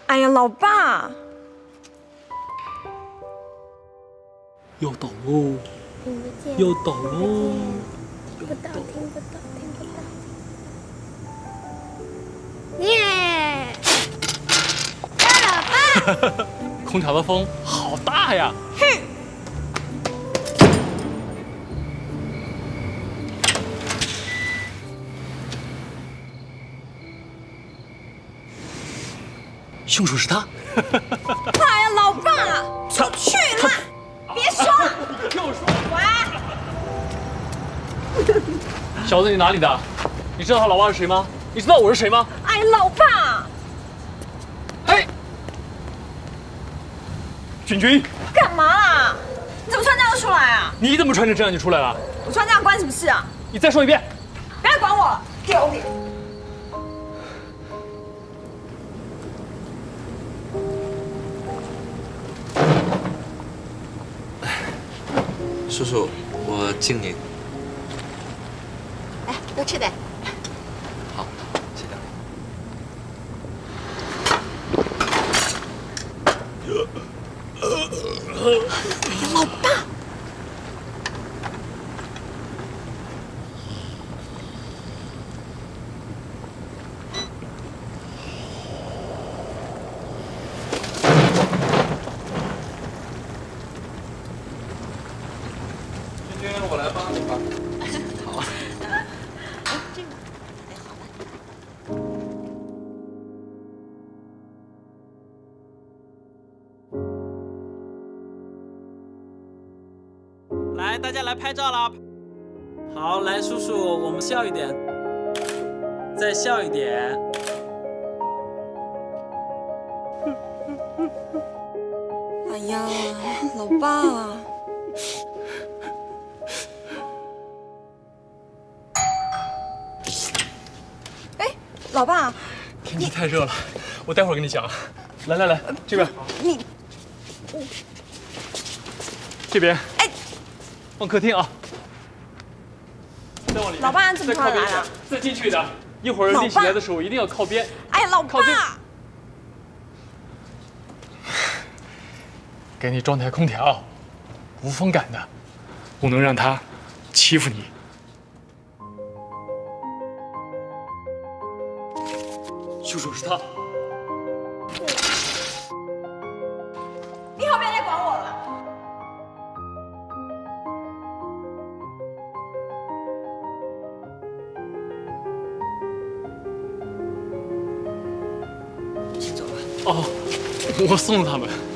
哎呀，老爸， 要倒喽！ 听不见， 要倒喽！ 听不到，听不到，听不到。耶！老爸， 空调的风好大呀！ 哼！ 凶手是他！ 哎呀，老爸，出去啦！别说了！ 听我说， 喂！ 小子，你哪里的？你知道他老爸是谁吗？你知道我是谁吗？ 哎，老爸！ 哎，君君， 干嘛啦？你怎么穿这样出来啊？ 你怎么穿成这样就出来了？ 我穿这样关什么事啊？ 你再说一遍！ 不要管我了，丢脸！ 叔叔，我敬您。 来，多吃点。 好，谢谢。 老爸， 君君，我来帮你吧。好啊。 这个，哎，好了。 来，大家来拍照啦！好，来，叔叔，我们笑一点，再笑一点。 哎呀，老爸。哎，老爸， 天气太热了，我待会儿跟你讲。来来来，这边。 你这边。 哎， 往客厅啊。再往里面。 老爸怎么突然来了？ 再进去一点。一会儿练习来的时候一定要靠边。 哎呀，老靠近。 爸， 给你装台空调，无风感的，不能让他欺负你。凶手是他。 你以后别再管我了。 先走了。哦，我送了他们。